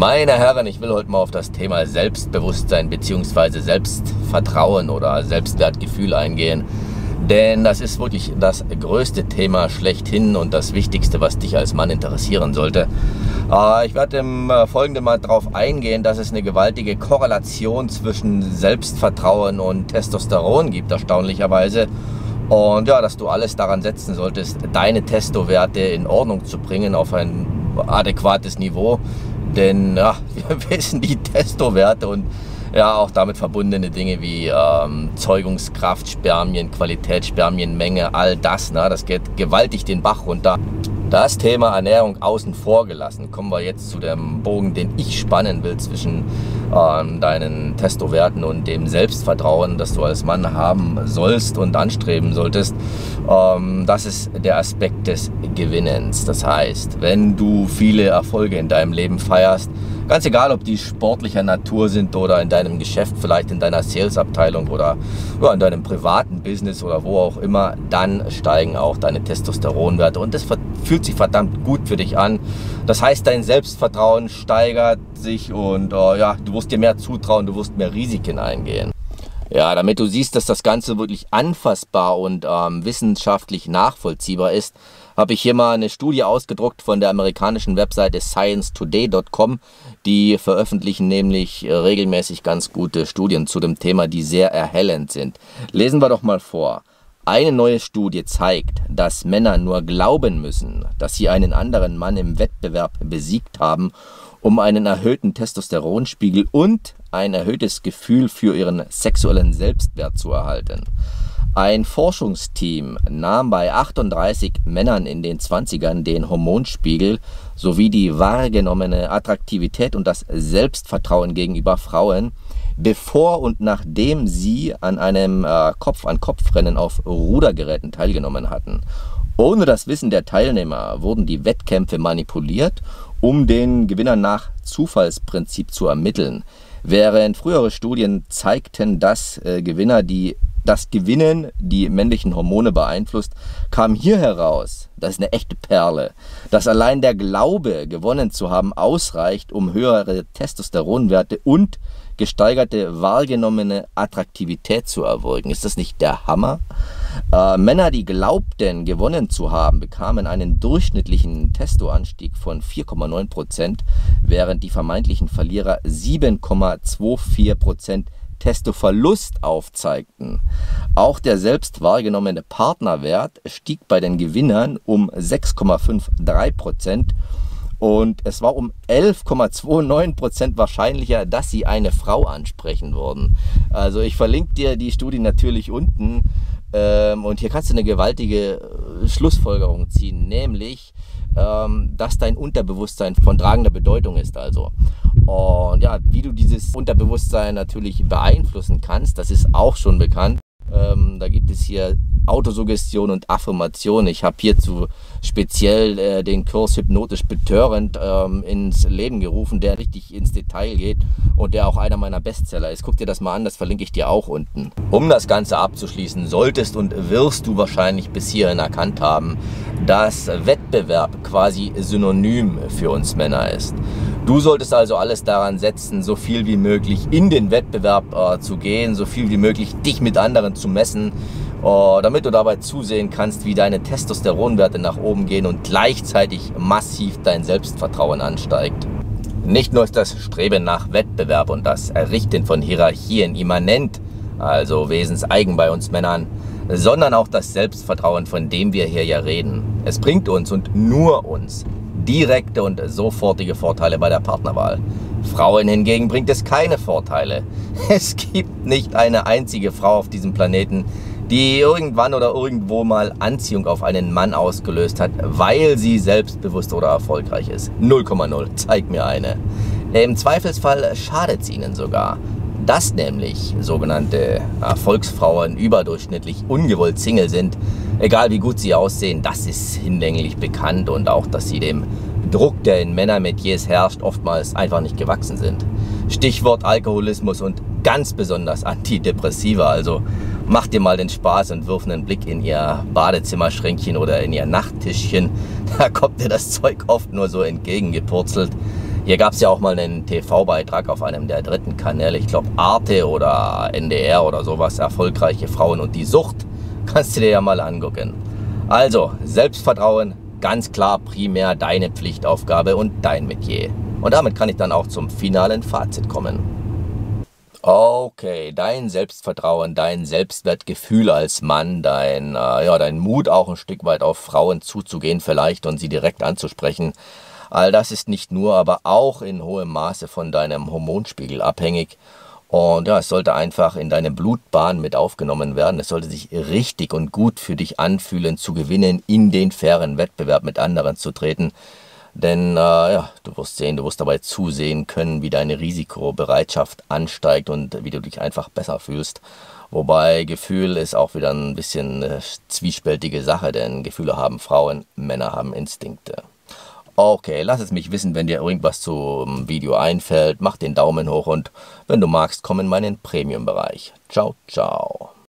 Meine Herren, ich will heute mal auf das Thema Selbstbewusstsein bzw. Selbstvertrauen oder Selbstwertgefühl eingehen. Denn das ist wirklich das größte Thema schlechthin und das Wichtigste, was dich als Mann interessieren sollte. Ich werde im Folgenden mal darauf eingehen, dass es eine gewaltige Korrelation zwischen Selbstvertrauen und Testosteron gibt, erstaunlicherweise. Und ja, dass du alles daran setzen solltest, deine Testo-Werte in Ordnung zu bringen auf ein adäquates Niveau. Denn ja, wir wissen, die Testo-Werte und ja auch damit verbundene Dinge wie Zeugungskraft, Spermien, Qualität, Spermienmenge, all das, das geht gewaltig den Bach runter. Das Thema Ernährung außen vor gelassen, kommen wir jetzt zu dem Bogen, den ich spannen will zwischen deinen Testo-Werten und dem Selbstvertrauen, das du als Mann haben sollst und anstreben solltest. Das ist der Aspekt des Gewinnens. Das heißt, wenn du viele Erfolge in deinem Leben feierst, ganz egal, ob die sportlicher Natur sind oder in deinem Geschäft, vielleicht in deiner Sales-Abteilung oder in deinem privaten Business oder wo auch immer, dann steigen auch deine Testosteronwerte und das fühlt sich verdammt gut für dich an. Das heißt, dein Selbstvertrauen steigert sich und ja, du wirst dir mehr zutrauen, du wirst mehr Risiken eingehen. Ja, damit du siehst, dass das Ganze wirklich anfassbar und wissenschaftlich nachvollziehbar ist, habe ich hier mal eine Studie ausgedruckt von der amerikanischen Webseite sciencetoday.com. Die veröffentlichen nämlich regelmäßig ganz gute Studien zu dem Thema, die sehr erhellend sind. Lesen wir doch mal vor. Eine neue Studie zeigt, dass Männer nur glauben müssen, dass sie einen anderen Mann im Wettbewerb besiegt haben, um einen erhöhten Testosteronspiegel und ein erhöhtes Gefühl für ihren sexuellen Selbstwert zu erhalten. Ein Forschungsteam nahm bei 38 Männern in den 20ern den Hormonspiegel sowie die wahrgenommene Attraktivität und das Selbstvertrauen gegenüber Frauen, bevor und nachdem sie an einem Kopf-an-Kopf-Rennen auf Rudergeräten teilgenommen hatten. Ohne das Wissen der Teilnehmer wurden die Wettkämpfe manipuliert, um den Gewinner nach Zufallsprinzip zu ermitteln. Während frühere Studien zeigten, dass das Gewinnen die männlichen Hormone beeinflusst, kam hier heraus, das ist eine echte Perle, dass allein der Glaube, gewonnen zu haben, ausreicht, um höhere Testosteronwerte und gesteigerte wahrgenommene Attraktivität zu erwirken. Ist das nicht der Hammer? Männer, die glaubten, gewonnen zu haben, bekamen einen durchschnittlichen Testoanstieg von 4,9%, während die vermeintlichen Verlierer 7,24% Testoverlust aufzeigten. Auch der selbst wahrgenommene Partnerwert stieg bei den Gewinnern um 6,53% und es war um 11,29% wahrscheinlicher, dass sie eine Frau ansprechen würden. Also ich verlinke dir die Studie natürlich unten und hier kannst du eine gewaltige Schlussfolgerung ziehen, nämlich dass dein Unterbewusstsein von tragender Bedeutung ist. Und ja, wie du dieses Unterbewusstsein natürlich beeinflussen kannst, das ist auch schon bekannt. Da gibt es hier Autosuggestion und Affirmation. Ich habe hierzu speziell den Kurs Hypnotisch Betörend ins Leben gerufen, der richtig ins Detail geht und der auch einer meiner Bestseller ist. Guck dir das mal an, das verlinke ich dir auch unten. Um das Ganze abzuschließen, solltest und wirst du wahrscheinlich bis hierhin erkannt haben, dass Wettbewerb quasi synonym für uns Männer ist. Du solltest also alles daran setzen, so viel wie möglich in den Wettbewerb zu gehen, so viel wie möglich dich mit anderen zu messen, damit du dabei zusehen kannst, wie deine Testosteronwerte nach oben gehen und gleichzeitig massiv dein Selbstvertrauen ansteigt. Nicht nur ist das Streben nach Wettbewerb und das Errichten von Hierarchien immanent, also wesenseigen bei uns Männern, sondern auch das Selbstvertrauen, von dem wir hier ja reden. Es bringt uns und nur uns direkte und sofortige Vorteile bei der Partnerwahl. Frauen hingegen bringt es keine Vorteile. Es gibt nicht eine einzige Frau auf diesem Planeten, die irgendwann oder irgendwo mal Anziehung auf einen Mann ausgelöst hat, weil sie selbstbewusst oder erfolgreich ist. 0,0. Zeig mir eine. Im Zweifelsfall schadet es ihnen sogar. Dass nämlich sogenannte Erfolgsfrauen überdurchschnittlich ungewollt Single sind, egal wie gut sie aussehen, das ist hinlänglich bekannt und auch, dass sie dem Druck, der in Männermetiers herrscht, oftmals einfach nicht gewachsen sind. Stichwort Alkoholismus und ganz besonders Antidepressiva, also mach dir mal den Spaß und wirf einen Blick in ihr Badezimmerschränkchen oder in ihr Nachttischchen, da kommt dir das Zeug oft nur so entgegengepurzelt. Hier gab es ja auch mal einen TV-Beitrag auf einem der dritten Kanäle, ich glaube Arte oder NDR oder sowas, erfolgreiche Frauen und die Sucht, kannst du dir ja mal angucken. Also, Selbstvertrauen, ganz klar primär deine Pflichtaufgabe und dein Metier. Und damit kann ich dann auch zum finalen Fazit kommen. Okay, dein Selbstvertrauen, dein Selbstwertgefühl als Mann, dein Mut auch ein Stück weit auf Frauen zuzugehen vielleicht und sie direkt anzusprechen. All das ist nicht nur, aber auch in hohem Maße von deinem Hormonspiegel abhängig. Und ja, es sollte einfach in deine Blutbahn mit aufgenommen werden. Es sollte sich richtig und gut für dich anfühlen, zu gewinnen, in den fairen Wettbewerb mit anderen zu treten. Denn ja, du wirst dabei zusehen können, wie deine Risikobereitschaft ansteigt und wie du dich einfach besser fühlst. Wobei Gefühl ist auch wieder ein bisschen zwiespältige Sache, denn Gefühle haben Frauen, Männer haben Instinkte. Okay, lass es mich wissen, wenn dir irgendwas zum Video einfällt. Mach den Daumen hoch und wenn du magst, komm in meinen Premium-Bereich. Ciao, ciao.